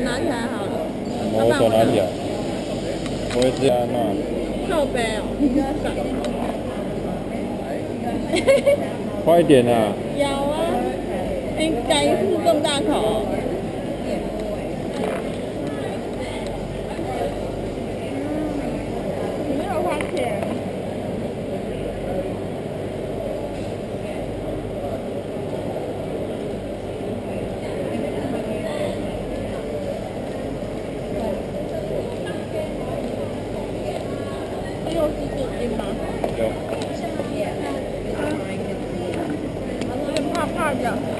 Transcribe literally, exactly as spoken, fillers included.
拿起来好了。 我手拿起来。我会这样那。 靠背哦，你给他闪。 快一点啊！ 有啊，你改一次这么大口。你没有花钱。又是纸巾吗？ 有。 有点怕怕的。